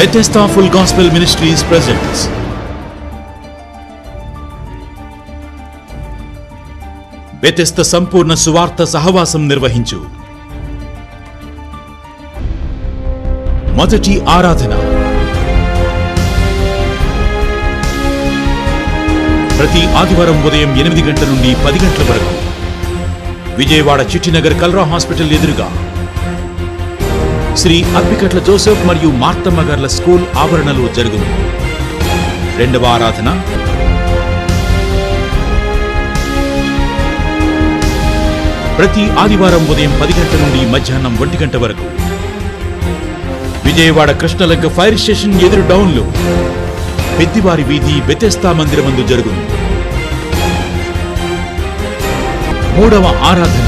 Bethesda Full Gospel Ministries presents Bethesda సంపూర్ణ సువార్త సహవాసం నిర్వహించు మొదటి ఆరాధన ప్రతి ఆదివారం ఉదయం 8 గంటల నుండి 10 గంటల వరకు విజయవాడ చిట్టినగర్ కల్రా హాస్పిటల్ ఎదురుగా శ్రీ అప్పికట్ల జోసెఫ్ మరియు మార్తమ్మ గార్ల స్కూల్ ఆవరణలో జరుగును. రెండవ ఆరాధన ప్రతి ఆదివారం ఉదయం 10 గంటల నుండి మధ్యాహ్నం 1 గంట వరకు విజయవాడ కృష్ణలంక ఫైర్ స్టేషన్ ఎదురు డౌన్లో పెద్దివారి వీధి బెతెస్దా మందిరమందు జరుగును. మూడవ ఆరాధన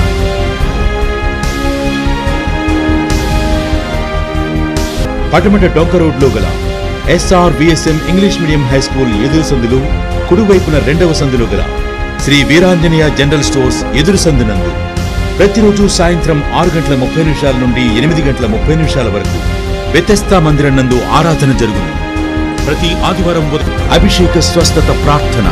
పటమట డొంక రోడ్లో గల SRVSM English medium high school ఎదురు సందులు కుడివైపున రెండవ సందులో గల శ్రీ వీరాంజనేయ జనరల్ స్టోర్స్ ఎదురు సందునందు ప్రతిరోజు సాయంత్రం 6:30 నుండి 8:30 వరకు బెతెస్దా మందిరం నందు ఆరాధన జరుగును. ప్రతి ఆదివారం అభిషేక స్వస్థత ప్రార్థన,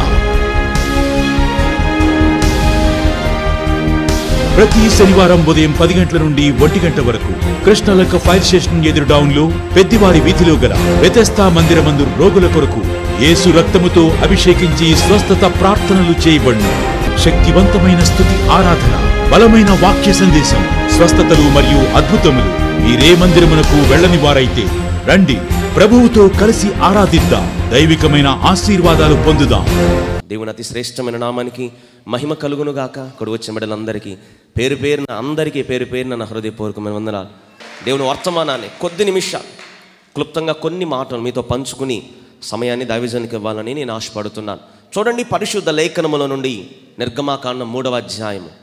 ప్రతి శనివారం ఉదయం 10 గంటల నుండి 1 గంట వరకు కృష్ణలంక ఫైర్ స్టేషన్ ఎదురు డౌన్లో పెద్దివారి వీధిలో గల బెతెస్దా మందిరమందు రోగుల కొరకు యేసు రక్తముతో అభిషేకించి స్వస్థత ప్రార్థనలు చేయబడును. శక్తివంతమైన స్తుతి ఆరాధన, బలమైన వాక్య సందేశం, స్వస్థతలు మరియు అద్భుతములు. మీరే మందిరమునకు వెళ్ళని వారైతే రండి, ప్రభువుతో కలిసి ఆరాధిద్దాం, దైవికమైన ఆశీర్వాదాలు పొందుదాం. దేవుని అతి శ్రేష్టమైన నామానికి మహిమ కలుగును గాక. ఇక్కడ వచ్చిన బిడ్డలందరికీ పేరు పేరున నా హృదయపూర్వకమైన వందనాలు. దేవుని వర్తమానాన్ని కొద్ది నిమిషాలు క్లుప్తంగా కొన్ని మాటలు మీతో పంచుకుని సమయాన్ని దైవజనునికి ఇవ్వాలని నేను ఆశపడుతున్నాను. చూడండి, పరిశుద్ధ లేఖనముల నుండి నిర్గమాకాండం 3వ అధ్యాయము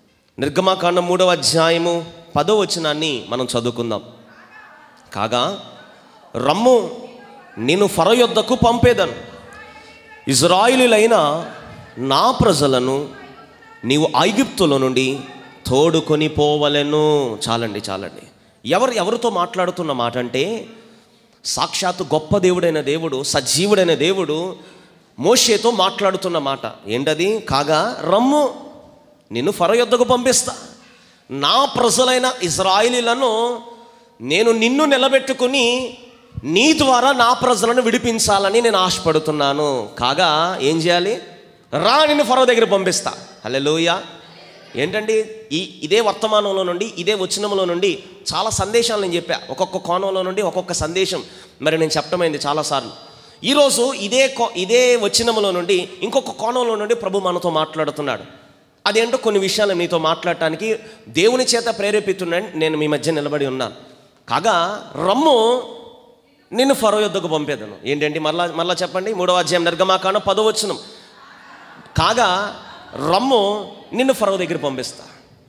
10వ వచనాన్ని మనం చదువుకుందాం. కాగా రమ్ము, నేను ఫరో యొద్దకు పంపేదను, ఇజ్రాయిలీలైన నా ప్రజలను నీవు ఐగుప్తులో నుండి తోడుకొని పోవలెను. చాలండి. ఎవరితో మాట్లాడుతున్న మాట అంటే, సాక్షాత్తు గొప్ప దేవుడైన దేవుడు, సజీవుడైన దేవుడు మోషేతో మాట్లాడుతున్న మాట ఏంటది? కాగా రమ్ము, నిన్ను ఫరో యొద్దకు పంపిస్తా, నా ప్రజలైన ఇజ్రాయిలీలను నేను నిన్ను నిలబెట్టుకుని నీ ద్వారా నా ప్రజలను విడిపించాలని నేను ఆశపడుతున్నాను. కాగా ఏం చేయాలి? రా, నిన్ను ఫరో దగ్గర పంపిస్తా. హల్లెలూయా. ఏంటండి, ఇదే వర్తమానంలో నుండి, ఇదే వచనంలో నుండి చాలా సందేశాలు నేను చెప్పా. ఒక్కొక్క కోణంలో నుండి ఒక్కొక్క సందేశం మరి నేను చెప్పడమైంది చాలాసార్లు. ఈరోజు ఇదే వచనంలో నుండి ఇంకొక కోణంలో నుండి ప్రభు మనతో మాట్లాడుతున్నాడు. అదేంటో కొన్ని విషయాలు మీతో మాట్లాడటానికి దేవుని చేత ప్రేరేపితున్నాను నేను మీ మధ్య నిలబడి ఉన్నాను. కాగా రమ్ము, నిన్ను ఫరో యొద్దకు పంపేదను. ఏంటండి, మరలా చెప్పండి. 3వ అధ్యాయం నిర్గమాకాండం 10వ వచనం. కాగా రమ్ము, నిన్ను ఫరో దగ్గర పంపిస్తా.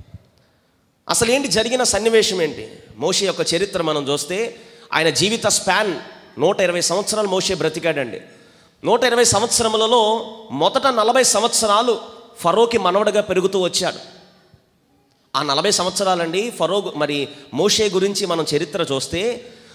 అసలు ఏంటి జరిగిన సన్నివేశం ఏంటి? మోషే యొక్క చరిత్ర మనం చూస్తే ఆయన జీవిత స్పాన్ 120 సంవత్సరాలు మోషే బ్రతికాడండి. 120 సంవత్సరములలో మొదట 40 సంవత్సరాలు ఫరోకి మనవడగా పెరుగుతూ వచ్చాడు. ఆ 40 సంవత్సరాలండి ఫరో మరి మోషే గురించి మనం చరిత్ర చూస్తే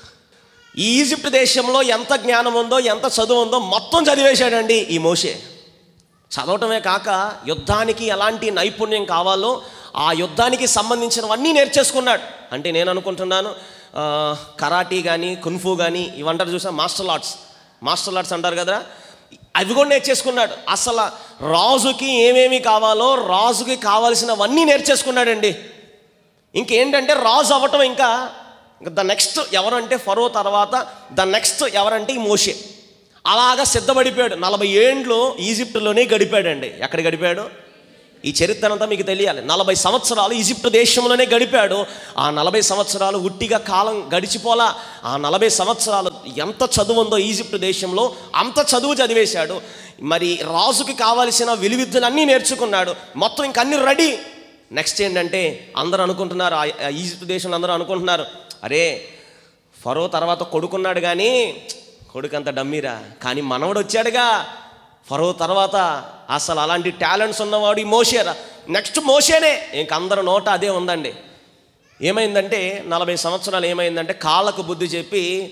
ఈ ఈజిప్ట్ దేశంలో ఎంత జ్ఞానం ఉందో, ఎంత చదువు ఉందో మొత్తం చదివేశాడండి ఈ మోషే. చదవటమే కాక యుద్ధానికి ఎలాంటి నైపుణ్యం కావాలో ఆ యుద్ధానికి సంబంధించినవన్నీ నేర్చేసుకున్నాడు. అంటే నేను అనుకుంటున్నాను కరాటీ కానీ, కున్ఫూ కానీ ఇవంటారు చూసా, మార్షల్ ఆర్ట్స్ అంటారు కదా, అవి కూడా నేర్చేసుకున్నాడు. అసలు రాజుకి ఏమేమి కావాలో రాజుకి కావాల్సినవన్నీ నేర్చేసుకున్నాడండి. ఇంకేంటంటే రాజు అవ్వటం ఇంకా ద నెక్స్ట్ ఎవరంటే ఫరో తర్వాత ద నెక్స్ట్ ఎవరంటే ఈ మోషే. అలాగా సిద్ధపడిపోయాడు. 40 ఏండ్లు ఈజిప్టులోనే గడిపాడండి. ఎక్కడ గడిపాడు? ఈ చరిత్ర అంతా మీకు తెలియాలి. 40 సంవత్సరాలు ఈజిప్టు దేశంలోనే గడిపాడు. ఆ 40 సంవత్సరాలు ఉట్టిగా కాలం గడిచిపోలా. ఆ 40 సంవత్సరాలు ఎంత చదువు ఉందో ఈజిప్టు దేశంలో అంత చదువు చదివేశాడు. మరి రాజుకి కావాల్సిన విలువిద్యలన్నీ నేర్చుకున్నాడు. మొత్తం ఇంకన్నీ రెడీ. నెక్స్ట్ ఏంటంటే అందరూ అనుకుంటున్నారు, ఈజిప్టు దేశంలో అందరూ అనుకుంటున్నారు, అరే ఫరో తర్వాత కొడుకున్నాడు కానీ కొడుకంత డమ్మీరా, కానీ మనవడు వచ్చాడుగా ఫరో తర్వాత. అసలు అలాంటి టాలెంట్స్ ఉన్నవాడు ఈ మోషేరా, నెక్స్ట్ మోషేనే. ఇంకందరూ నోట అదే ఉందండి. ఏమైందంటే 40 సంవత్సరాలు ఏమైందంటే కాళ్ళకు బుద్ధి చెప్పి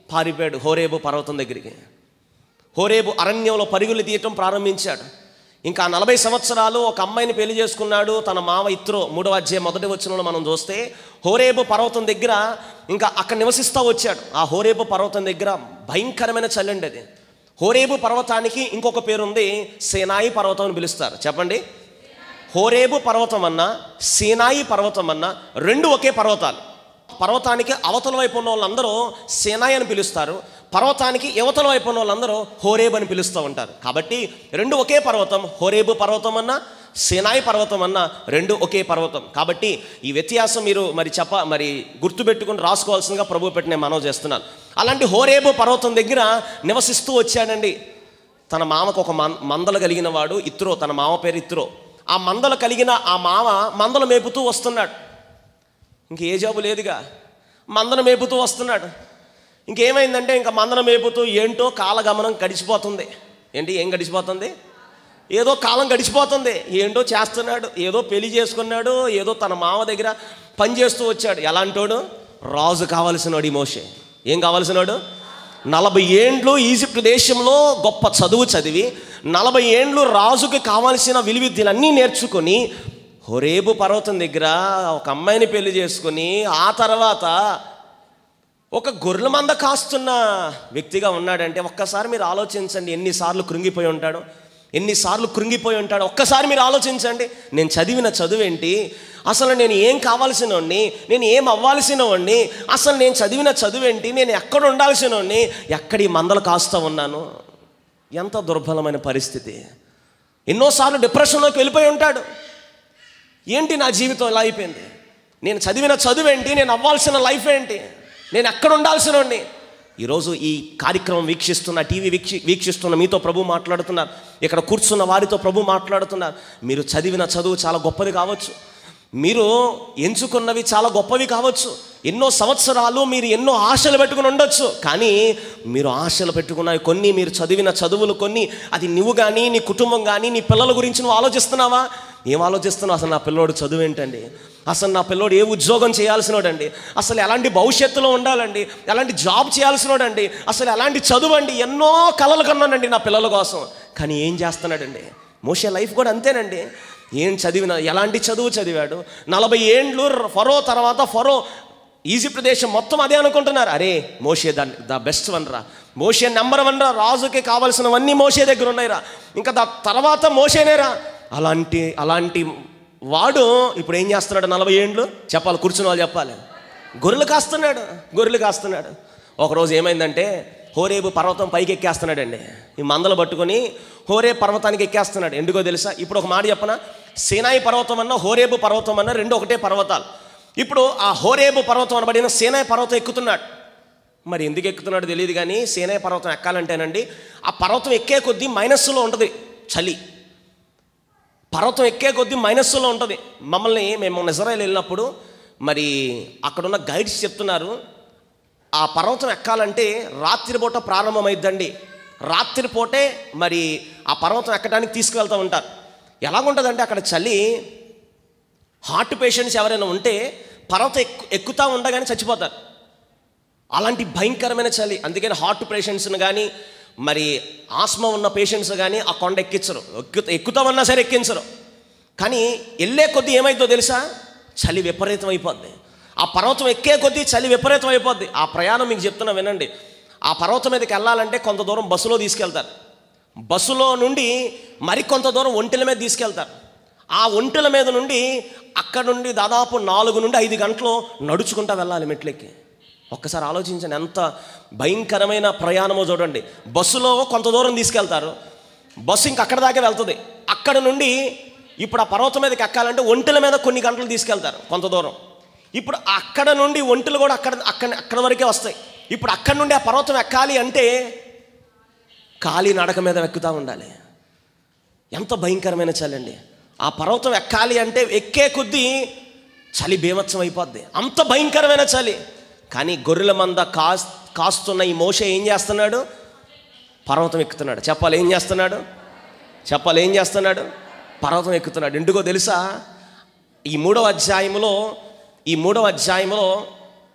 పారిపోయాడు హోరేబు పర్వతం దగ్గరికి. హోరేబు అరణ్యంలో పరుగులు తీయటం ప్రారంభించాడు. ఇంకా 40 సంవత్సరాలు ఒక అమ్మాయిని పెళ్లి చేసుకున్నాడు తన మామ ఇత్రో. 3వ అధ్యాయం 1వ వచనంలో మనం చూస్తే హోరేబు పర్వతం దగ్గర ఇంకా అక్కడ నివసిస్తూ వచ్చాడు. ఆ హోరేబు పర్వతం దగ్గర భయంకరమైన చలి అండి అది. హోరేబు పర్వతానికి ఇంకొక పేరు ఉంది, సీనాయి పర్వతం అని పిలుస్తారు. చెప్పండి, హోరేబు పర్వతం అన్నా సీనాయి పర్వతం అన్నా రెండు ఒకే పర్వతాలు. పర్వతానికి అవతల వైపు ఉన్న వాళ్ళందరూ సీనాయి అని పిలుస్తారు, పర్వతానికి యువతల వైపు ఉన్న వాళ్ళందరూ హోరేబు అని పిలుస్తూ ఉంటారు. కాబట్టి రెండు ఒకే పర్వతం. హోరేబు పర్వతం అన్నా సీనాయి పర్వతం అన్నా రెండు ఒకే పర్వతం. కాబట్టి ఈ వ్యత్యాసం మీరు మరి గుర్తుపెట్టుకుని రాసుకోవాల్సిందిగా ప్రభు పెట్టి నేను మనవి చేస్తున్నాను. అలాంటి హోరేబు పర్వతం దగ్గర నివసిస్తూ వచ్చాడండి. తన మామకు ఒక మందలు కలిగిన వాడు ఇత్రో, తన మామ పేరు ఇత్రో. ఆ మందలు కలిగిన ఆ మామ మందలు మేపుతూ వస్తున్నాడు. ఇంకే జాబు లేదుగా, మందను మేపుతూ వస్తున్నాడు. ఇంకేమైందంటే ఇంకా మందను మేపుతూ ఏంటో కాలగమనం గడిచిపోతుంది. ఏం గడిచిపోతుంది? ఏదో కాలం గడిచిపోతుంది. ఏంటో చేస్తున్నాడు, ఏదో పెళ్లి చేసుకున్నాడు, ఏదో తన మామ దగ్గర పని చేస్తూ వచ్చాడు. ఎలాంటోడు? రాజు కావలసినోడు ఈ మోషే. ఏం కావలసినోడు? 40 ఏండ్లు ఈజిప్ట్ దేశంలో గొప్ప చదువు చదివి 40 ఏండ్లు రాజుకి కావాల్సిన విలువిద్యలన్నీ నేర్చుకొని హోరేబు పర్వతం దగ్గర ఒక అమ్మాయిని పెళ్లి చేసుకుని ఆ తర్వాత ఒక గొర్రెల మంద కాస్తున్న వ్యక్తిగా ఉన్నాడంటే ఒక్కసారి మీరు ఆలోచించండి, ఎన్నిసార్లు కృంగిపోయి ఉంటాడు. ఒక్కసారి మీరు ఆలోచించండి. నేను చదివిన చదువేంటి? అసలు నేను ఏం కావాల్సిన వాడిని? నేను ఏం అవ్వాల్సిన వాడిని? అసలు నేను చదివిన చదువేంటి? నేను ఎక్కడ ఉండాల్సిన వాడిని? ఎక్కడి మందలు కాస్తూ ఉన్నాను? ఎంత దుర్బలమైన పరిస్థితి. ఎన్నోసార్లు డిప్రెషన్లోకి వెళ్ళిపోయి ఉంటాడు. ఏంటి నా జీవితం ఎలా అయిపోయింది? నేను చదివిన చదువేంటి? నేను అవ్వాల్సిన లైఫ్ ఏంటి? నేను ఎక్కడ ఉండాల్సిన వాడిని? ఈరోజు ఈ కార్యక్రమం వీక్షిస్తున్న, టీవీ వీక్షిస్తున్న మీతో ప్రభు మాట్లాడుతున్నారు. ఇక్కడ కూర్చున్న వారితో ప్రభు మాట్లాడుతున్నారు. మీరు చదివిన చదువు చాలా గొప్పది కావచ్చు, మీరు ఎంచుకున్నవి చాలా గొప్పవి కావచ్చు, ఎన్నో సంవత్సరాలు మీరు ఎన్నో ఆశలు పెట్టుకుని ఉండొచ్చు. కానీ మీరు ఆశలు పెట్టుకున్నవి కొన్ని, మీరు చదివిన చదువులు కొన్ని, అది నువ్వు కానీ నీ కుటుంబం కానీ నీ పిల్లల గురించి నువ్వు ఆలోచిస్తున్నావా? ఏం ఆలోచిస్తున్నావు? అసలు నా పిల్లోడు చదువు ఏంటండి? అసలు నా పిల్లోడు ఏ ఉద్యోగం చేయాల్సినోడండి? అసలు ఎలాంటి భవిష్యత్తులో ఉండాలండి? ఎలాంటి జాబ్ చేయాల్సినోడండి? అసలు ఎలాంటి చదువు అండి? ఎన్నో కలలు కన్నానండి నా పిల్లల కోసం. కానీ ఏం చేస్తున్నాడండి? మోషే లైఫ్ కూడా అంతేనండి. ఏం చదివినా, ఎలాంటి చదువు చదివాడు? 40 ఏండ్లు ఫరో తర్వాత ఫరో ఈజిప్ట్ దేశం మొత్తం అదే అనుకుంటున్నారు. అరే మోషే ద బెస్ట్ వన్ రా, మోషే నెంబర్ 1 రా, రాజుకి కావాల్సినవన్నీ మోషే దగ్గర ఉన్నాయిరా, ఇంకా తర్వాత మోషేనేరా. అలాంటి వాడు ఇప్పుడు ఏం చేస్తున్నాడు? 40 ఏండ్లు చెప్పాలి, కూర్చున్న వాళ్ళు చెప్పాలి. గొర్రెలు కాస్తున్నాడు. ఒకరోజు ఏమైందంటే హోరేబు పర్వతం పైకి ఎక్కేస్తున్నాడండి. ఈ మందలు పట్టుకొని హోరేబు పర్వతానికి ఎక్కేస్తున్నాడు. ఎందుకో తెలుసా? ఇప్పుడు ఒక మాట చెప్పనా, సీనాయి పర్వతం అన్నా హోరేబు పర్వతం అన్నా రెండు ఒకటే పర్వతాలు. ఇప్పుడు ఆ హోరేబు పర్వతం అనబడిన సీనాయి పర్వతం ఎక్కుతున్నాడు. మరి ఎందుకు ఎక్కుతున్నాడు తెలియదు కానీ సీనాయి పర్వతం ఎక్కాలంటేనండి, ఆ పర్వతం ఎక్కే కొద్దీ మైనస్సులో ఉంటుంది చలి. పర్వతం ఎక్కే కొద్దీ మైనస్సులో ఉంటుంది. మేము ఇజ్రాయెల్ వెళ్ళినప్పుడు మరి అక్కడున్న గైడ్స్ చెప్తున్నారు, ఆ పర్వతం ఎక్కాలంటే రాత్రిపూట ప్రారంభమైద్దండి. రాత్రిపూటే మరి ఆ పర్వతం ఎక్కడానికి తీసుకువెళ్తూ ఉంటారు. ఎలాగుంటుందంటే అక్కడ చలి, హార్ట్ పేషెంట్స్ ఎవరైనా ఉంటే పర్వతం ఎక్కుతూ ఉండగానే చచ్చిపోతారు. అలాంటి భయంకరమైన చలి. అందుకని హార్ట్ పేషెంట్స్ని కానీ మరి ఆస్మా ఉన్న పేషెంట్స్ కానీ ఆ కొండ ఎక్కించరు. ఎక్కుతామన్నా సరే ఎక్కించరు. కానీ వెళ్ళే కొద్దీ ఏమైందో తెలుసా? చలి విపరీతం అయిపోద్ది. ఆ పర్వతం ఎక్కే కొద్దీ చలి విపరీతం అయిపోద్ది. ఆ ప్రయాణం మీకు చెప్తున్నా వినండి. ఆ పర్వతం మీదకి వెళ్ళాలంటే కొంత దూరం బస్సులో తీసుకెళ్తారు. బస్సులో నుండి మరికొంత దూరం ఒంటెల మీద తీసుకెళ్తారు. ఆ ఒంటెల మీద నుండి అక్కడ నుండి దాదాపు 4 నుండి 5 గంటలు నడుచుకుంటూ వెళ్ళాలి మెట్లెక్కి. ఒక్కసారి ఆలోచించండి ఎంత భయంకరమైన ప్రయాణమో చూడండి. బస్సులో కొంత దూరం తీసుకెళ్తారు, బస్సు ఇంక అక్కడ దాకా వెళ్తుంది. అక్కడ నుండి ఇప్పుడు ఆ పర్వతం మీదకి ఎక్కాలంటే ఒంటెల మీద కొన్ని గంటలు తీసుకెళ్తారు కొంత దూరం. ఇప్పుడు అక్కడ నుండి ఒంటెలు కూడా అక్కడ వరకే వస్తాయి. ఇప్పుడు అక్కడ నుండి ఆ పర్వతం ఎక్కాలి అంటే కాలి నడక మీద ఎక్కుతూ ఉండాలి. ఎంత భయంకరమైన చలి అండి. ఆ పర్వతం ఎక్కాలి అంటే ఎక్కే కొద్దీ చలి బీభత్సం అయిపోద్ది. అంత భయంకరమైన చలి. కానీ గొర్రెల మంద కాస్తున్న ఈ మోషే ఏం చేస్తున్నాడు? పర్వతం ఎక్కుతున్నాడు. చెప్పాలి ఏం చేస్తున్నాడు? పర్వతం ఎక్కుతున్నాడు. ఎందుకో తెలుసా? ఈ మూడవ అధ్యాయంలో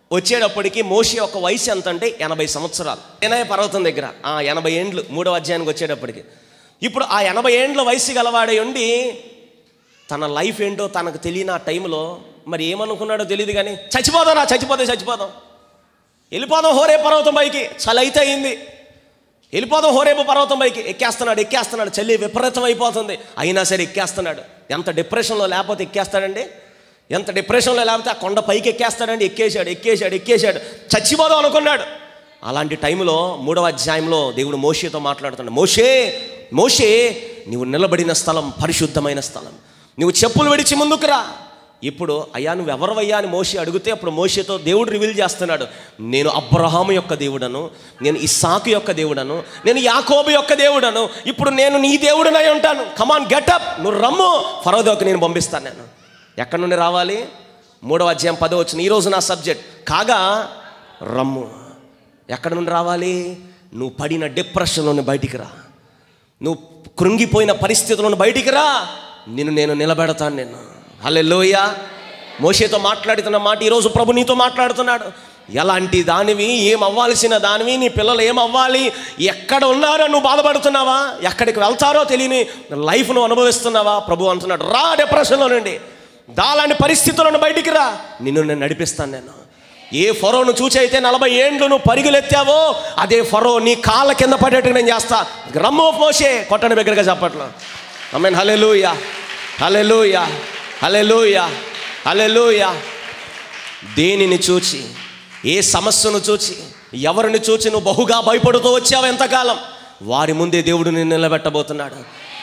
వచ్చేటప్పటికి మోషే ఒక వయసు ఎంత అంటే 80 సంవత్సరాలు. సీనాయి పర్వతం దగ్గర 80 ఏండ్లు 3వ అధ్యాయానికి వచ్చేటప్పటికి. ఇప్పుడు ఆ 80 ఏండ్ల వయసు గలవాడే ఉండి తన లైఫ్ ఏంటో తనకు తెలియని ఆ టైంలో మరి ఏమనుకున్నాడో తెలియదు, కానీ చచ్చిపోదాం, వెళ్ళిపోదాం హోరేబు పర్వతం పైకి, చలి అయితే అయింది, వెళ్ళిపోదాం హోరేబు పర్వతం పైకి. ఎక్కేస్తున్నాడు, చలి విపరీతం అయిపోతుంది, అయినా సరే ఎక్కేస్తున్నాడు. ఎంత డిప్రెషన్లో లేకపోతే ఎక్కేస్తాడండి, ఎంత డిప్రెషన్లో లేకపోతే ఆ కొండ పైకి ఎక్కేస్తాడండి. ఎక్కేశాడు, చచ్చిపోదాం అనుకున్నాడు. అలాంటి టైంలో 3వ అధ్యాయంలో దేవుడు మోషేతో మాట్లాడుతున్నాడు. మోషే నువ్వు నిలబడిన స్థలం పరిశుద్ధమైన స్థలం, నువ్వు చెప్పులు విడిచి ముందుకు రా. ఇప్పుడు అయ్యా నువ్వు ఎవరవయ్యా అని మోషే అడిగితే అప్పుడు మోషేతో దేవుడు రివీల్ చేస్తున్నాడు, నేను అబ్రహాము యొక్క దేవుడను, నేను ఇస్సాకు యొక్క దేవుడను, నేను యాకోబు యొక్క దేవుడను, ఇప్పుడు నేను నీ దేవుడనై ఉంటాను. కమాన్ గెటప్, నువ్వు రమ్ము, ఫరోదోకి నేను పంపిస్తాను. నేను ఎక్కడి నుండి రావాలి? 3వ అధ్యాయం 10వ వచనం. ఈరోజు నా సబ్జెక్ట్ కాగా రమ్ము. ఎక్కడి నుండి రావాలి? నువ్వు పడిన డిప్రెషన్లోని బయటికి రా, నువ్వు కృంగిపోయిన పరిస్థితులను బయటికి రా, నేను నిలబెడతాను. నేను హల్లెలూయా. మోషేతో మాట్లాడుతున్న మాట ఈరోజు ప్రభు నీతో మాట్లాడుతున్నాడు. ఎలాంటి దానివి, ఏం అవ్వాల్సిన దానివి, నీ పిల్లలు ఏమవ్వాలి, ఎక్కడ ఉన్నారో నువ్వు బాధపడుతున్నావా, ఎక్కడికి వెళ్తారో తెలియని లైఫ్ నువ్వు అనుభవిస్తున్నావా? ప్రభు అంటున్నాడు, రా డిప్రెషన్లో నుండి, దాలాంటి పరిస్థితులను బయటికి రా, నేను నడిపిస్తాను. నేను ఏ ఫరోను చూచి అయితే 40 ఏండ్లు నువ్వు పరుగులెత్తావో అదే ఫరో నీ కాళ్ళ కింద పడేట్టుగా నేను చేస్తా. రమ్ము మోషే, కొట్టని బిగ్గరగా చెప్పట్లో. ఆమేన్. హల్లెలూయా, హల్లెలూయా, హల్లెలూయా, హల్లెలూయా. దేనిని చూచి, ఏ సమస్యను చూచి, ఎవరిని చూచి నువ్వు బహుగా భయపడుతూ వచ్చావు ఎంతకాలం, వారి ముందే దేవుడు నిన్ను నిలబెట్టబోతున్నాడు.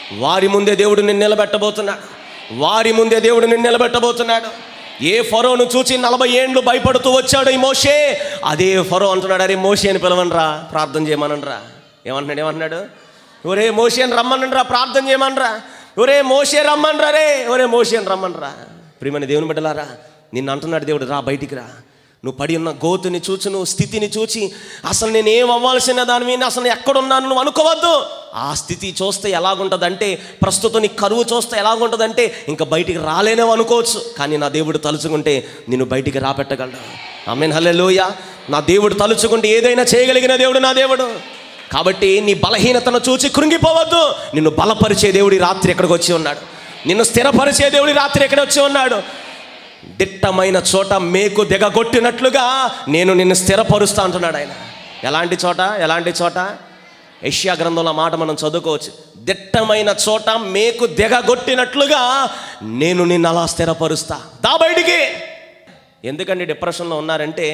ఏ ఫరోను చూచి 40 ఏండ్లు భయపడుతూ వచ్చాడు ఈ మోషే, అదే ఫరో అంటున్నాడు, అరే మోషే అని పిలవనరా, ప్రార్థన చేయమనరా. ఏమంటున్నాడు? ఒరే మోషే అని రమ్మనరా, ప్రార్థన చేయమనరా. ఒరే మోషే రమ్మనరా, ఒరే మోషే అని రమ్మనరా. ప్రియమైన దేవుని బిడ్డలారా, నిన్ను అంటున్నాడు దేవుడు, రా బయటికి రా. నువ్వు పడి ఉన్న గోతుని చూచి, నువ్వు స్థితిని చూచి, అసలు నేనేం అవ్వాల్సిన దానివి, అసలు ఎక్కడున్నాను నువ్వు అనుకోవద్దు. ఆ స్థితి చూస్తే ఎలాగుంటుందంటే, ప్రస్తుతం నీ కరువు చూస్తే ఎలాగుంటుందంటే ఇంకా బయటికి రాలేనేమో అనుకోవచ్చు, కానీ నా దేవుడు తలుచుకుంటే నిన్ను బయటికి రాబెట్టగలడు. ఆమేన్. హల్లెలూయా. నా దేవుడు తలుచుకుంటే ఏదైనా చేయగలిగిన దేవుడు నా దేవుడు. కాబట్టి నీ బలహీనతను చూచి కృంగిపోవద్దు. నిన్ను బలపరిచే దేవుడి రాత్రి ఎక్కడికి వచ్చి ఉన్నాడు, నిన్ను స్థిరపరిచే దేవుడి రాత్రి ఎక్కడ వచ్చి ఉన్నాడు. దిట్టమైన చోట మేకు దిగగొట్టినట్లుగా నేను నిన్ను స్థిరపరుస్తా అంటున్నాడు ఆయన. ఎలాంటి చోట? యెషయా గ్రంథంలో మాట మనం చదువుకోవచ్చు. దిట్టమైన చోట మేకు దిగగొట్టినట్లుగా నేను నిన్ను అలా స్థిరపరుస్తా. దా బయటికి. ఎందుకండి డిప్రెషన్లో ఉన్నారంటే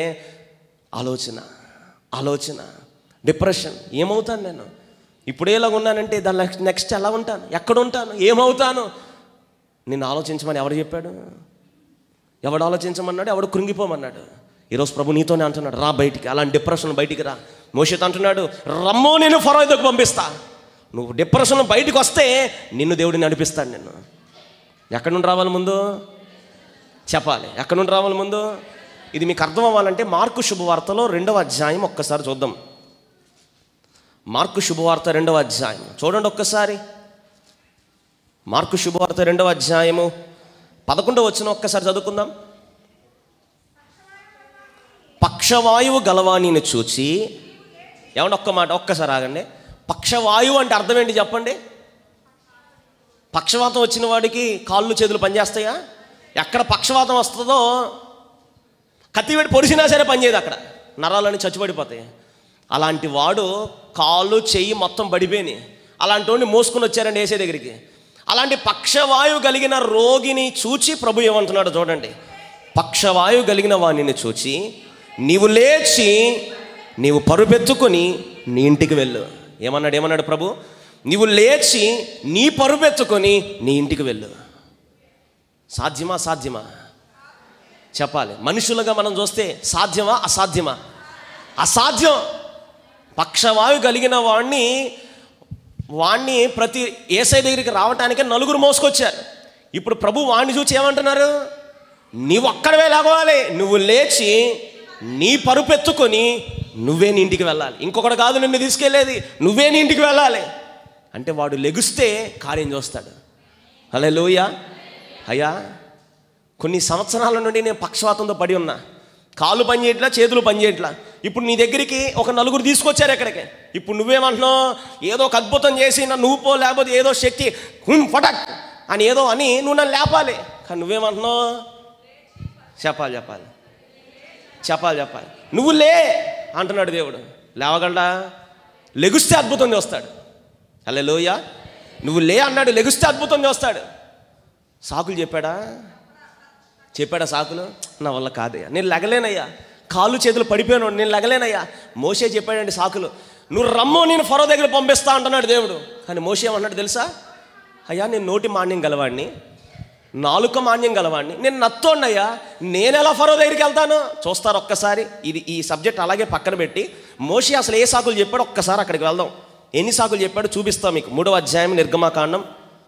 ఆలోచన డిప్రెషన్. ఏమవుతాను నేను ఇప్పుడు, ఎలాగ ఉన్నానంటే దాని నెక్స్ట్ ఎలా ఉంటాను, ఎక్కడ ఉంటాను, ఏమవుతాను, నిన్ను ఆలోచించమని ఎవరు చెప్పాడు? ఎవడు ఆలోచించమన్నాడు? ఎవడు కృంగిపోమన్నాడు? ఈరోజు ప్రభు నీతోనే అంటున్నాడు, రా బయటికి, అలాంటి డిప్రెషన్ బయటికి రా. మోషేతో అంటున్నాడు, రమ్మో నేను ఫరో దగ్గరకు పంపిస్తా. నువ్వు డిప్రెషన్ బయటికి వస్తే నిన్ను దేవుడిని నడిపిస్తాడు. నిన్ను ఎక్కడి నుండి రావాలి ముందు చెప్పాలి. ఎక్కడి నుండి రావాలి ముందు? ఇది మీకు అర్థం అవ్వాలంటే మార్కు శుభవార్తలో 2వ అధ్యాయం ఒక్కసారి చూద్దాం. మార్కు శుభవార్త 2వ అధ్యాయం చూడండి ఒక్కసారి. మార్కు శుభవార్త 2వ అధ్యాయము 11వ వచనం ఒక్కసారి చదువుకుందాం. పక్షవాయువు గలవాణిని చూచి, ఏమంటే ఒక్క మాట ఒక్కసారి ఆగండి. పక్షవాయువు అంటే అర్థం ఏంటి చెప్పండి? పక్షవాతం వచ్చిన వాడికి కాళ్ళు చేతులు పనిచేస్తాయా? ఎక్కడ పక్షవాతం వస్తుందో కత్తిపెట్టి పొడిచినా సరే పనిచేయదు, అక్కడ నరాలని చచ్చిపడిపోతాయి. అలాంటి వాడు కాళ్ళు చెయ్యి మొత్తం పడిపోయినాయి. అలాంటి వాడిని మోసుకుని వచ్చారండి ఏసే దగ్గరికి. అలాంటి పక్షవాయువు కలిగిన రోగిని చూచి ప్రభు ఏమంటున్నాడు చూడండి. పక్షవాయువు కలిగిన వాణిని చూచి, నీవు లేచి నీవు పరుపెత్తుకొని నీ ఇంటికి వెళ్ళు. ఏమన్నాడు ప్రభు? నీవు లేచి నీ పరుపెత్తుకొని నీ ఇంటికి వెళ్ళు. సాధ్యమా చెప్పాలి. మనుషులుగా మనం చూస్తే సాధ్యమా అసాధ్యమా? అసాధ్యం. పక్షవాయువు కలిగిన వాణ్ణి ప్రతి యేసయ్య దగ్గరికి రావటానికి 4 మోసుకొచ్చారు. ఇప్పుడు ప్రభు వాణ్ణి చూసి ఏమంటున్నారు? నీవు అక్కడవే లేవాలి, నువ్వు లేచి నీ పరుపెత్తుకొని నువ్వే నీ ఇంటికి వెళ్ళాలి. ఇంకొకటి కాదు నిన్ను తీసుకెళ్ళేది, నువ్వే నీ ఇంటికి వెళ్ళాలి. అంటే వాడు లెగుస్తే కార్యం చూస్తాడు. హల్లెలూయా. అయ్యా కొన్ని సంవత్సరాల నుండి నేను పక్షవాతంతో పడి ఉన్నా, కాళ్ళు పని చేయట్లా, చేతులు పని చేయట్లా. ఇప్పుడు నీ దగ్గరికి ఒక నలుగురు తీసుకొచ్చారు ఎక్కడికి. ఇప్పుడు నువ్వేమంటున్నావు, ఏదో ఒక అద్భుతం చేసి నన్ను ఊపో, లేకపోతే ఏదో శక్తి ఫటక్ అని ఏదో అని నువ్వు నన్ను లేపాలి. కానీ నువ్వేమంటున్నావు, చెప్పాలి నువ్వు లే అంటున్నాడు దేవుడు. లేవగలడా? లెగుస్తే అద్భుతం చేస్తాడు. హల్లెలూయా. నువ్వు లే అన్నాడు, లెగుస్తే అద్భుతం చేస్తాడు. సాకులు చెప్పాడా సాకులు? నా వల్ల కాదయ్యా, నేను లెగలేనయ్యా, కాళ్ళు చేతులు పడిపోయాను, నేను లెగలేనయ్యా. మోషే చెప్పాడండి సాకులు. నువ్వు రమ్ము, నేను ఫరో దగ్గర పంపిస్తా అంటున్నాడు దేవుడు. కానీ మోషే ఏమన్నాడు తెలుసా? అయ్యా, నేను నోటి మాన్యం గలవాడిని, నాలుక మాన్యం గలవాడిని, నేను నత్తోండయ్యా, నేను ఎలా ఫరో దగ్గరికి వెళ్తాను? చూస్తారు ఒక్కసారి. ఈ సబ్జెక్ట్ అలాగే పక్కన పెట్టి మోషే అసలు ఏ సాకులు చెప్పాడు ఒక్కసారి అక్కడికి వెళ్దాం. ఎన్ని సాకులు చెప్పాడు చూపిస్తాం మీకు. 3వ అధ్యాయం నిర్గమాకాండం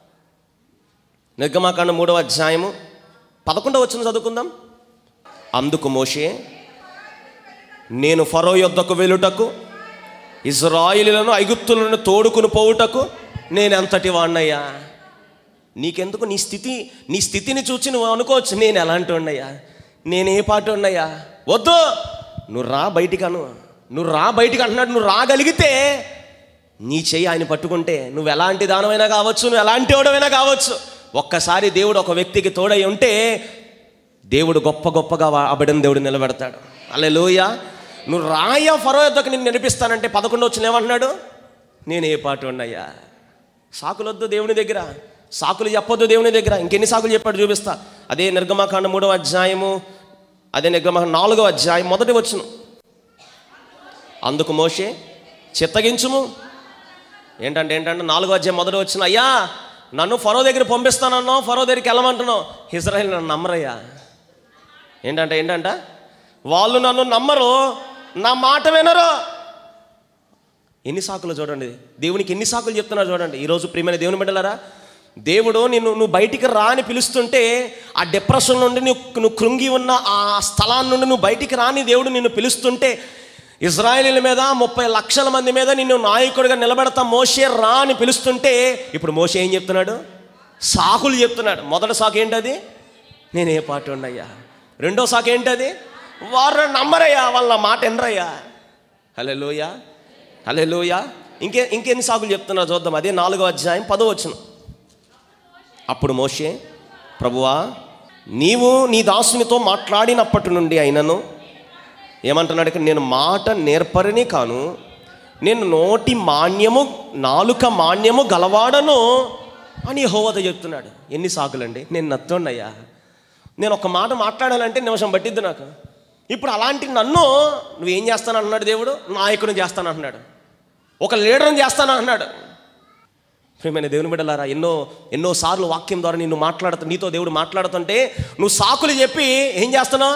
3వ అధ్యాయము 11వ వచనం చదువుకుందాం. అందుకు మోషే, నేను ఫరో యొద్దకు వెళ్ళుటకు, ఇశ్రాయేలీయులను ఐగుప్తులను తోడుకుని పోవుటకు నేనెంతటి వాణ్ణయ్యా. నీకెందుకు? నీ స్థితిని చూసి నువ్వు అనుకోవచ్చు, నేను ఎలాంటి వాణ్ణయ్యా, నేను ఏ పాటు ఉన్నయ్యా. వద్దు, నువ్వు రా బయటికి అంటున్నాడు. నువ్వు రాగలిగితే నీ చెయ్యి ఆయన పట్టుకుంటే నువ్వు ఎలాంటి దానమైనా కావచ్చు, నువ్వు ఎలాంటి వాడమైనా కావచ్చు. ఒక్కసారి దేవుడు ఒక వ్యక్తికి తోడై ఉంటే దేవుడు గొప్పగా ఆ బిడ్డను దేవుడు నిలబెడతాడు. హల్లెలూయా. నువ్వు రాయ ఫరో యొద్దకు నేను నడిపిస్తానంటే 11వ వచనం ఏమంటున్నాడు? నేను ఏ పాటు ఉన్నయ్యా. సాకులొద్దు దేవుని దగ్గర, సాకులు చెప్పొద్దు దేవుని దగ్గర. ఇంకెన్ని సాకులు చెప్పాడు చూపిస్తా. అదే నిర్గమాకాండం 3వ అధ్యాయము, అదే నిర్గమాకాండం 4వ అధ్యాయం 1వ వచనం. అందుకు మోషే, చిత్తగించుము. ఏంటంటే 4వ అధ్యాయం 1వ వచనం. అయ్యా, నన్ను ఫరో దగ్గర పంపిస్తానన్నావు, ఫరో దగ్గరికి వెళ్ళమంటున్నావు, ఇశ్రాయేలు నన్ను నమ్మరయ్యా. ఏంటంట వాళ్ళు నన్ను నమ్మరు, నా మాట వినరు. ఎన్ని సాకులు చూడండి, దేవునికి ఎన్ని సాకులు చెప్తున్నారు చూడండి. ఈరోజు ప్రియమైన దేవుని బిడ్డలారా, దేవుడు నువ్వు బయటికి రా అని పిలుస్తుంటే, ఆ డిప్రెషన్ నుండి నువ్వు కృంగి ఉన్న ఆ స్థలాన్ని నుండి నువ్వు బయటికి రాని దేవుడు నిన్ను పిలుస్తుంటే, ఇశ్రాయేలీయుల మీద 30 లక్షల మంది మీద నిన్ను నాయకుడిగా నిలబెడతా మోషే రా అని పిలుస్తుంటే, ఇప్పుడు మోషే ఏం చెప్తున్నాడు? సాకులు చెప్తున్నాడు. మొదటి సాకు ఏంటది? నేను ఏ పాటు ఉన్నయ్యా. రెండో సాకు ఏంటది? వారు నమ్మరయ్యా, వాళ్ళ మాట ఎనరయ్యా. హల్లెలూయా. ఇంకెన్ని సాకులు చెప్తున్నారు చూద్దాం. అదే 4వ అధ్యాయం 10వ వచనం. అప్పుడు మోషే, ప్రభువా, నీవు నీ దాసునితో మాట్లాడినప్పటి నుండి అయినను ఏమంటున్నాడు ఇక్కడ? నేను మాట నేర్పరిని కాను, నేను నోటి మాన్యము నాలుక మాన్యము గలవాడను అని యెహోవాతో చెప్తున్నాడు. ఎన్ని సాకులండి. నేను నత్తోండయ్యా, నేను ఒక మాట మాట్లాడాలంటే నిమిషం పట్టిద్దు నాకు. ఇప్పుడు అలాంటి నన్ను నువ్వేం చేస్తానంటున్నాడు దేవుడు? నాయకుడిని చేస్తానంటున్నాడు, ఒక లీడర్ని చేస్తానంటున్నాడు. ప్రియమైన దేవుని బిడ్డలారా, ఎన్నోసార్లు వాక్యం ద్వారా నీతో దేవుడు మాట్లాడుతుంటే నువ్వు సాకులు చెప్పి ఏం చేస్తున్నావు?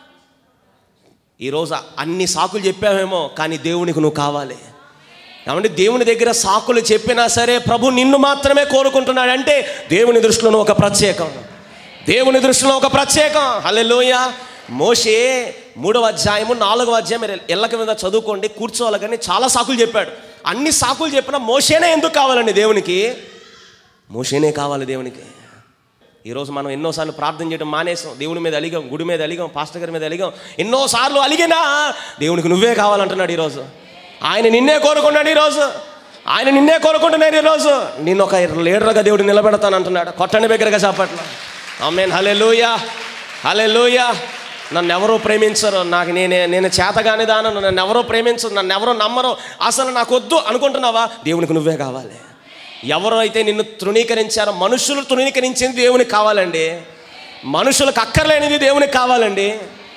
ఈరోజు అన్ని సాకులు చెప్పావేమో, కానీ దేవునికి నువ్వు కావాలి. కాబట్టి దేవుని దగ్గర సాకులు చెప్పినా సరే ప్రభు నిన్ను మాత్రమే కోరుకుంటున్నాడు. అంటే దేవుని దృష్టిలో ఒక ప్రత్యేకం, దేవుని దృష్టిలో ఒక ప్రత్యేకం. హల్లెలూయా. మోషే 3వ అధ్యాయము 4వ అధ్యాయం ఎల్లక మీద చదువుకోండి, కూర్చోవాలి. కానీ చాలా సాకులు చెప్పాడు. అన్ని సాకులు చెప్పినా మోషేనే ఎందుకు కావాలండి దేవునికి? మోషేనే కావాలి దేవునికి. ఈరోజు మనం ఎన్నోసార్లు ప్రార్థన చేయడం మానేసాం, దేవుని మీద అలిగాం, గుడి మీద అలిగాం, పాస్టర్ గారి మీద అలిగాం. ఎన్నోసార్లు అలిగినా దేవునికి నువ్వే కావాలంటున్నాడు ఈరోజు. ఆయన నిన్నే కోరుకున్నాడు ఈరోజు, ఆయన నిన్నే కోరుకుంటున్నాడు ఈరోజు. నిన్ను ఒక లీడర్గా దేవుడు నిలబెడతానంటున్నాడు. కొట్టండి బిగ్గరగా చప్పట్ల. ఆమేన్. హల్లెలూయా. నన్ను ఎవరో ప్రేమించరు, నేను చేతగాని దానను, నన్ను ఎవరో ప్రేమించరు, నన్ను ఎవరో నమ్మరు, అసలు నాకు వద్దు అనుకుంటున్నావా? దేవునికి నువ్వే కావాలి. ఎవరైతే నిన్ను తృణీకరించారో, మనుషులు తృణీకరించింది దేవునికి కావాలండి, మనుషులకు అక్కర్లేనిది దేవునికి కావాలండి.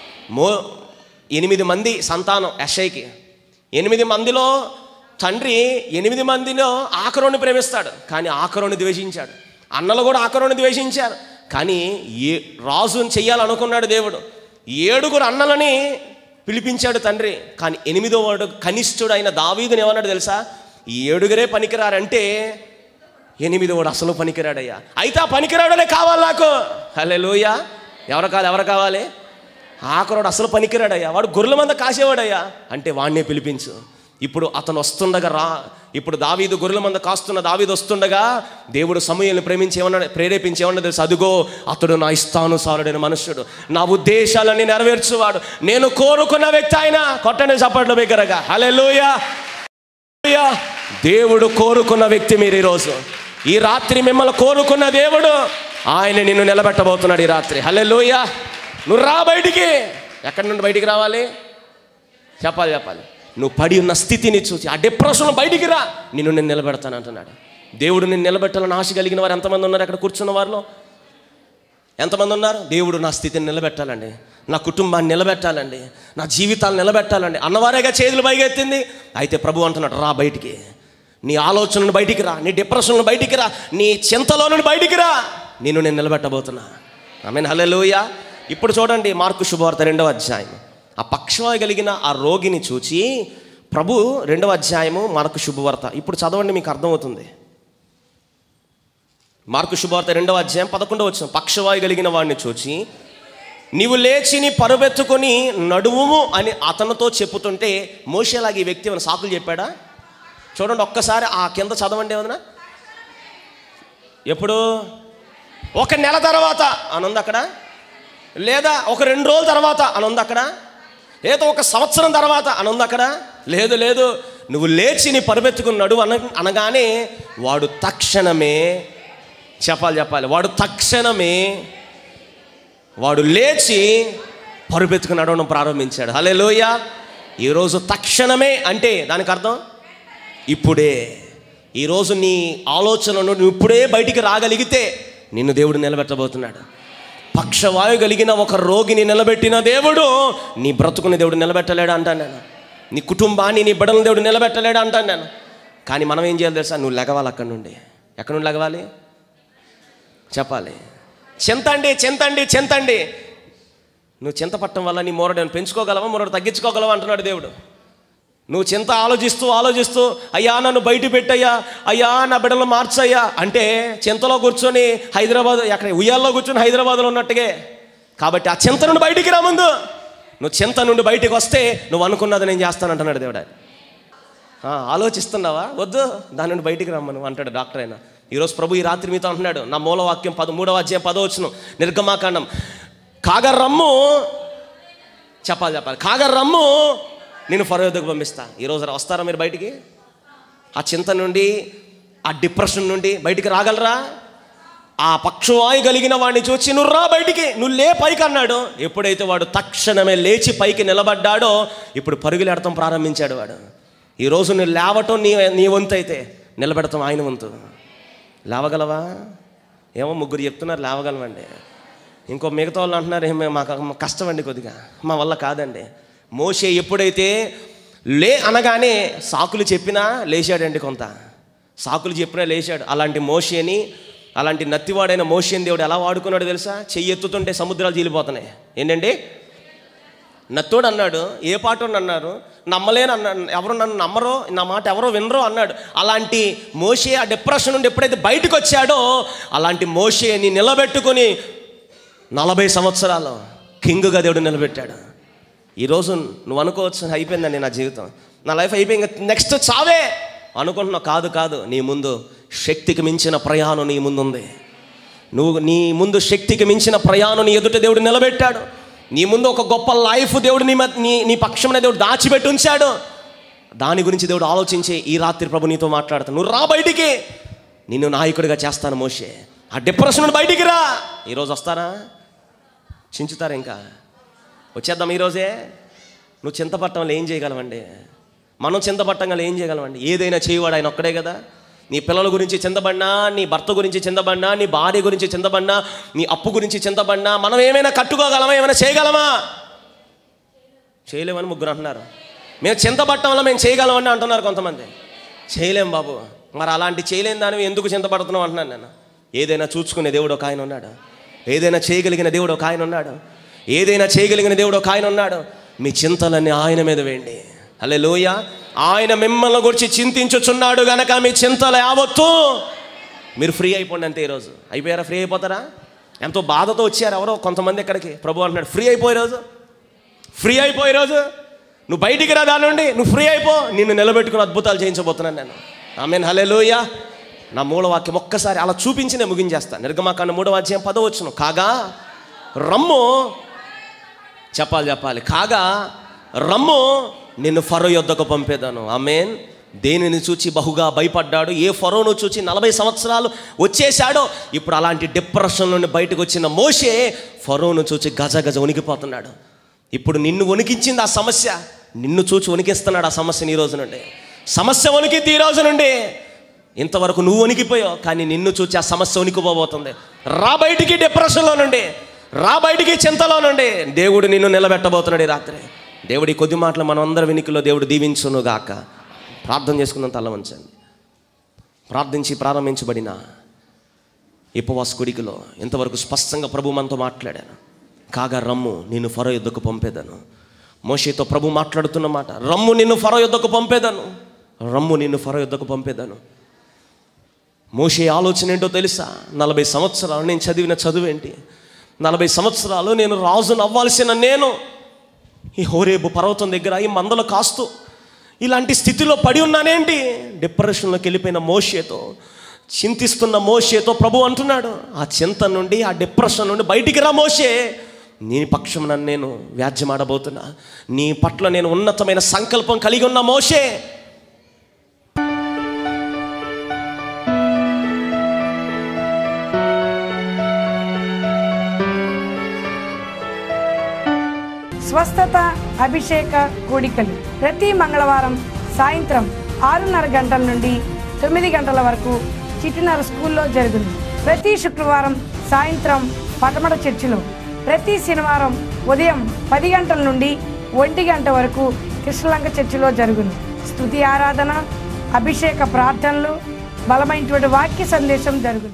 8 మంది సంతానం యెషైకి. 8 మందిలో తండ్రి 8 మందిలో ఆకరోని ప్రేమిస్తాడు, కానీ ఆకరోని ద్వేషించాడు. అన్నలు కూడా ఆకరోని ద్వేషించారు, కానీ రాజుని చెయ్యాలనుకున్నాడు దేవుడు. 7 అన్నలని పిలిపించాడు తండ్రి, కానీ 8వ వాడు కనిష్ఠుడు అయిన దావీదుని ఏమన్నాడు తెలుసా? 7 పనికిరారంటే 8వ వాడు అసలు పనికిరాడయ్యా. అయితే ఆ పనికిరాడనే కావాలి నాకు. హల్లెలూయా. ఎవరు కావాలి? ఆఖరోడు అసలు పనికిరాడయ్యా, వాడు గొర్రెల మంద కాసేవాడయ్యా అంటే వాడినే పిలిపించు. ఇప్పుడు అతను వస్తుండగా ఇప్పుడు దావీదు గొర్రెల మంద కాస్తున్న దావీదు వస్తుండగా దేవుడు సమూయేలుని ప్రేరేపించి ఏమన్నా తెలుసు, అదుగో అతడు నా ఇష్టానుసారుడైన మనుష్యుడు, నా ఉద్దేశాలన్నీ నెరవేర్చువాడు, నేను కోరుకున్న వ్యక్తి ఆయన. కొట్టండి చప్పట్లు బిగ్గరగా, హల్లెలూయా. దేవుడు కోరుకున్న వ్యక్తి మీరు ఈరోజు. ఈ రాత్రి మిమ్మల్ని కోరుకున్న దేవుడు, ఆయన నిన్ను నిలబెట్టబోతున్నాడు ఈ రాత్రి. హల్లెలూయా. నువ్వు రా బయటికి. ఎక్కడి నుండి బయటికి రావాలి? చెప్పాలి. నువ్వు పడి ఉన్న స్థితిని చూసి ఆ డిప్రెషన్ బయటికి రా, నిన్ను నేను నిలబెడతాను అంటున్నాడు దేవుడు. నిన్ను నిలబెట్టాలని ఆశ కలిగిన వారు ఎంతమంది ఉన్నారు? అక్కడ కూర్చున్న వారిలో ఎంతమంది ఉన్నారు? దేవుడు నా స్థితిని నిలబెట్టాలండి, నా కుటుంబాన్ని నిలబెట్టాలండి, నా జీవితాన్ని నిలబెట్టాలండి అన్నవారేగా చేతులు పైకెత్తింది. అయితే ప్రభు అంటున్నాడు, రా బయటికి. నీ ఆలోచనను బయటికి రా, నీ డిప్రెషన్ను బయటికి రా, నీ చింతలో నుండి బయటికి రా, నిన్ను నేను నిలబెట్టబోతున్నా. ఆమేన్, హల్లెలూయా. ఇప్పుడు చూడండి మార్కు శుభవార్త 2వ అధ్యాయం. ఆ పక్షవాయు కలిగిన ఆ రోగిని చూచి ప్రభు 2వ అధ్యాయము మార్కు శుభవార్త. ఇప్పుడు చదవండి, మీకు అర్థమవుతుంది. మార్కు శుభవార్త 2వ అధ్యాయం 11వ వచనం. పక్షవాయు కలిగిన వాడిని చూచి నీవు లేచి నీ పరుబెత్తుకొని నడువుము అని అతనితో చెప్పుతుంటే, మోషేలాగా ఈ వ్యక్తి ఏమైనా సాకులు చెప్పాడా? చూడండి ఒక్కసారి ఆ కింద చదవండి. ఏమన్నా ఎప్పుడు? 1 నెల తర్వాత అని ఉంది అక్కడ, లేదా ఒక 2 రోజుల తర్వాత అని ఉంది అక్కడ, లేదా 1 సంవత్సరం తర్వాత అని ఉంది అక్కడ. లేదు, నువ్వు లేచి నీ పరుబెత్తుకుని నడువు అనగానే వాడు తక్షణమే, చెప్పాలి, వాడు లేచి పరుబెత్తుకుని నడవడం ప్రారంభించాడు. హల్లెలూయా. ఈరోజు తక్షణమే అంటే దానికి అర్థం ఇప్పుడే. ఈరోజు నీ ఆలోచనను నువ్వు ఇప్పుడే బయటికి రాగలిగితే నిన్ను దేవుడు నిలబెట్టబోతున్నాడు. పక్షవాయు కలిగిన ఒక రోగిని నిలబెట్టిన దేవుడు నీ బ్రతుకుని దేవుడు నిలబెట్టలేడా అంటాను నేను. నీ కుటుంబాన్ని, నీ బిడ్డలను దేవుడు నిలబెట్టలేడా అంటాను నేను. కానీ మనం ఏం చేయాలి తెలుసా? నువ్వు లెగవాలి అక్కడి నుండి. ఎక్కడి నుండి లెగవాలి? చెప్పాలి. చింతండి. నువ్వు చింత పట్టడం వల్ల నీ మూరడని పెంచుకోగలవా, మూరడు తగ్గించుకోగలవా అంటున్నాడు దేవుడు. నువ్వు చింత ఆలోచిస్తూ అయ్యా నన్ను బయట పెట్టయ్యా, అయ్యా నా బిడ్డలు మార్చయ్యా అంటే చింతలో కూర్చొని హైదరాబాద్, అక్కడ ఉయ్యాల్లో కూర్చొని హైదరాబాద్లో ఉన్నట్టుగా. కాబట్టి ఆ చింత నుండి బయటికి రా. ముందు నువ్వు చింత నుండి బయటికి వస్తే నువ్వు అనుకున్నది నేను చేస్తానంటున్నాడు దేవుడు. ఆలోచిస్తున్నావా? వద్దు, దాని నుండి బయటికి రమ్మను అంటాడు డాక్టర్ అయినా. ఈరోజు ప్రభు ఈ రాత్రి మీతో అంటున్నాడు. నా మూలవాక్యం 3వ అధ్యాయం 10వ వచనం, నిర్గమాకాండం. కాగరమ్ము, చెప్పాలి, కాగరమ్ము, నేను ఫరో యొద్దకు పంపిస్తా. ఈరోజు వస్తారా మీరు బయటికి? ఆ చింత నుండి, ఆ డిప్రెషన్ నుండి బయటికి రాగలరా? ఆ పక్షవాయు కలిగిన వాడిని చూసి నువ్వు రా బయటికి, నువ్వు లే పైకి అన్నాడు. ఎప్పుడైతే వాడు తక్షణమే లేచి పైకి నిలబడ్డాడో ఇప్పుడు పరుగులెడతాం ప్రారంభించాడు వాడు. ఈరోజు నువ్వు లేవటం నీ వంతు అయితే, నిలబెడతాం ఆయన వంతు. లేవగలవా? ఏమో ముగ్గురు చెప్తున్నారు లేవగలవండి, ఇంకో మిగతా వాళ్ళు అంటున్నారు మాకు కష్టం అండి, కొద్దిగా మా వల్ల కాదండి. మోషే ఎప్పుడైతే లే అనగానే సాకులు చెప్పినా లేచాడండి, కొంత సాకులు చెప్పినా లేచాడు. అలాంటి మోషేని, అలాంటి నత్తివాడైన మోషేని దేవుడు ఎలా వాడుకున్నాడు తెలుసా? చెయ్యి ఎత్తుతుంటే సముద్రాలు చీలిపోతున్నాయి. ఏంటండి? నత్తోడు అన్నాడు, ఏ పాటోడు అన్నారు, నమ్మలేను అన్నాడు, ఎవరు నన్ను నమ్మరో, నా మాట ఎవరో వినరో అన్నాడు. అలాంటి మోషే ఆ డిప్రెషన్ నుండి ఎప్పుడైతే బయటకు వచ్చాడో, అలాంటి మోషేని నిలబెట్టుకొని 40 సంవత్సరాలు కింగ్గా దేవుడు నిలబెట్టాడు. ఈరోజు నువ్వు అనుకోవచ్చు, అయిపోయిందండి నా జీవితం, నా లైఫ్ అయిపోయింది, నెక్స్ట్ చావే అనుకుంటున్నావు. కాదు, నీ ముందు శక్తికి మించిన ప్రయాణం నీ ముందు ఉంది. నీ ముందు శక్తికి మించిన ప్రయాణం నీ ఎదుట దేవుడు నిలబెట్టాడు. నీ ముందు ఒక గొప్ప లైఫ్ దేవుడు నీ పక్షంలో దేవుడు దాచిపెట్టి ఉంచాడు. దాని గురించి దేవుడు ఆలోచించి ఈ రాత్రి ప్రభు నీతో మాట్లాడతాను. నువ్వు రా బయటికి, నిన్ను నాయకుడిగా చేస్తాను మోషే. ఆ డిప్రెషన్ నుండి బయటికి రా. ఈరోజు వస్తారా? చించుతారా? ఇంకా వచ్చేద్దాం ఈరోజే. నువ్వు చింతపట్టంలో ఏం చేయగలవండి? మనం చింతపట్టంగా ఏం చేయగలమండి? ఏదైనా చేయవాడు ఆయన ఒక్కడే కదా. నీ పిల్లల గురించి చింతబడినా, నీ భర్త గురించి చింతబడినా, నీ భార్య గురించి చింతబడినా, నీ అప్పు గురించి చింతబడినా, మనం ఏమైనా కట్టుకోగలమా? ఏమైనా చేయగలమా? చేయలేమని ముగ్గురు అంటున్నారు. మేము చింతపట్టడం వల్ల మేము చేయగలమని అంటున్నారు కొంతమంది. చేయలేం బాబు. మరి అలాంటి చేయలేని దానివి ఎందుకు చింతపడుతున్నావు అంటున్నాను నేను. ఏదైనా చూసుకునే దేవుడు ఒక ఆయన ఉన్నాడు. ఏదైనా చేయగలిగిన దేవుడు ఒక ఆయన ఉన్నాడు. మీ చింతలన్నీ ఆయన మీద వేయండి. హల్లెలూయా. ఆయన మిమ్మల్ని గురించి చింతించుచున్నాడు గనక మీ చింతలు యావత్తు మీరు ఫ్రీ అయిపోండి అంతే. ఈరోజు అయిపోయారా? ఫ్రీ అయిపోతారా? ఎంతో బాధతో వచ్చారు ఎవరో కొంతమంది ఇక్కడికి. ప్రభు అంటున్నాడు ఫ్రీ అయిపోయే రోజు నువ్వు బయటికి రా, దాని నుండి నువ్వు ఫ్రీ అయిపో. నిన్ను నిలబెట్టుకుని అద్భుతాలు చేయించబోతున్నాను నేను. ఆమేన్, హల్లెలూయా. నా మూలవాక్యం ఒక్కసారి అలా చూపించి నేను ముగించేస్తాను. నిర్గమాకాండం 3వ అధ్యాయం 10వ వచనం. కాగా రమ్ము, చెప్పాలి, కాగా రమ్ము నిన్ను ఫరో యొద్దకు పంపేదాను. ఆమేన్. దేనిని చూచి బహుగా భయపడ్డాడు, ఏ ఫరోను చూచి 40 సంవత్సరాలు వచ్చేసాడో, ఇప్పుడు అలాంటి డిప్రెషన్ నుండి బయటకు వచ్చిన మోషే ఫరోను చూచి గజ వణికిపోతున్నాడు. ఇప్పుడు నిన్ను వణికించింది ఆ సమస్య, నిన్ను చూచి వణికిస్తున్నాడు ఆ సమస్యని. ఈ రోజు నుండి సమస్య వణికింది. ఈ రోజు నుండి ఇంతవరకు నువ్వు వణికిపోయావు, కానీ నిన్ను చూచి ఆ సమస్య వణికిపోబోతుంది. రా బయటికి డిప్రెషన్లో నుండి, రా బయటికి చింతలో నుండి. దేవుడు నిన్ను నిలబెట్టబోతున్నాడు ఈ రాత్రి. దేవుడి కొద్ది మాటలు మనం అందరి వినికిలో దేవుడు దీవించును గాక. ప్రార్థన చేసుకుందాం. తల వంచండి. ప్రార్థించి ప్రారంభించబడిన ఈ ఉపవాస కూడికలో ఇంతవరకు స్పష్టంగా ప్రభు మనతో మాట్లాడాను. కాగా రమ్ము నిన్ను ఫరో యొద్దకు పంపేదను. మోషేతో ప్రభు మాట్లాడుతున్న మాట, రమ్ము నిన్ను ఫరో యొద్దకు పంపేదను, రమ్ము నిన్ను ఫరో యొద్దకు పంపేదను. మోషే ఆలోచన ఏంటో తెలుసా? 40 సంవత్సరాలు నేను చదివిన చదువేంటి? 40 సంవత్సరాలు నేను రాజును అవ్వాల్సిన నేను ఈ హోరేబు పర్వతం దగ్గర ఈ మందలు కాస్తూ ఇలాంటి స్థితిలో పడి ఉన్నానేంటి? డిప్రెషన్లోకి వెళ్ళిపోయిన మోషేతో, చింతిస్తున్న మోషేతో ప్రభు అంటున్నాడు, ఆ చింత నుండి, ఆ డిప్రెషన్ నుండి బయటికి రా మోషే. నీ పక్షం నేను వ్యాజ్యమాడబోతున్నా, నీ పట్ల నేను ఉన్నతమైన సంకల్పం కలిగి ఉన్న మోషే. స్వస్థత అభిషేక కూడికలు ప్రతి మంగళవారం సాయంత్రం 6:30 గంటల నుండి 9 గంటల వరకు చిట్టినర స్కూల్లో జరుగును. ప్రతి శుక్రవారం సాయంత్రం పటమట చర్చిలో, ప్రతి శనివారం ఉదయం 10 గంటల నుండి 1 గంట వరకు కృష్ణలంక చర్చిలో జరుగును. స్తుతి ఆరాధన, అభిషేక ప్రార్థనలు, బలమైనటువంటి వాక్య సందేశం జరుగును.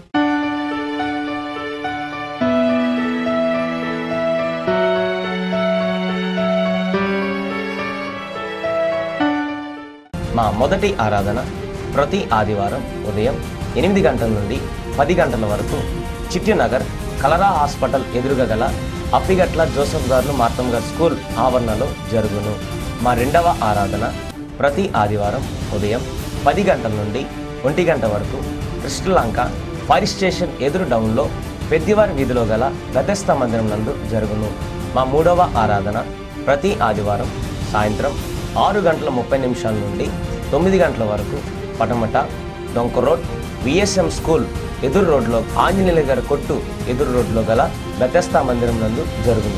మా మొదటి ఆరాధన ప్రతి ఆదివారం ఉదయం 8 గంటల నుండి 10 గంటల వరకు చిట్టినగర్ కలరా హాస్పిటల్ ఎదురుగా గల అప్పిగట్ల జోసఫ్ గారు మార్తమ్ గారు స్కూల్ ఆవరణలో జరుగును. మా రెండవ ఆరాధన ప్రతి ఆదివారం ఉదయం 10 గంటల నుండి 1 గంట వరకు కృష్ణలంక ఫైర్ స్టేషన్ ఎదురు డౌన్లో పెద్దివారి వీధిలో గల బెతెస్దా మందిరం నందు జరుగును. మా మూడవ ఆరాధన ప్రతి ఆదివారం సాయంత్రం 6:30 నుండి 9 గంటల వరకు పటమట డొంక రోడ్ విఎస్ఎం స్కూల్ ఎదురు రోడ్లో ఆంజనేయుల గారి కొట్టు ఎదురు రోడ్లో గల బెతెస్దా మందిరం నందు జరుగును.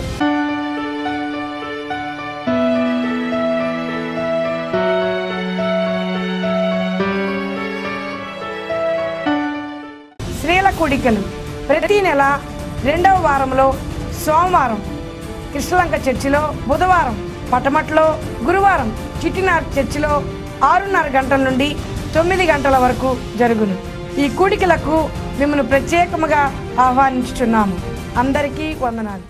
స్త్రీల కూడికలు ప్రతి నెల 2వ వారంలో సోమవారం కృష్ణలంక చర్చిలో, బుధవారం పటమట్లో, గురువారం చిట్టినార్ చర్చిలో 6:30 గంటల నుండి 9 గంటల వరకు జరుగును. ఈ కూడికలకు మిమ్మల్ని ప్రత్యేకముగా ఆహ్వానించుచున్నాము. అందరికీ వందనాలు.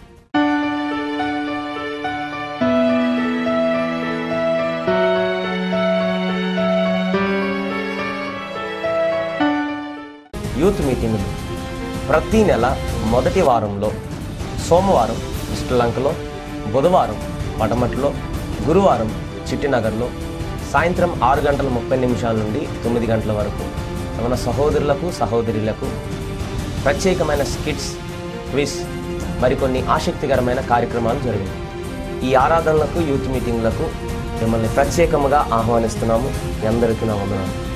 యూత్ మీటింగులు ప్రతి నెల మొదటి వారంలో సోమవారం కృష్ణలంకలో, బుధవారం పటమట్లో, గురువారం చిట్టినగర్లో సాయంత్రం 6:30 నుండి 9 గంటల వరకు మన సహోదరులకు సహోదరులకు ప్రత్యేకమైన స్కిట్స్, క్విజ్, మరికొన్ని ఆసక్తికరమైన కార్యక్రమాలు జరిగాయి. ఈ ఆరాధనలకు, యూత్ మీటింగ్లకు మిమ్మల్ని ప్రత్యేకముగా ఆహ్వానిస్తున్నాము. మీ అందరికీ నా వందనాలు.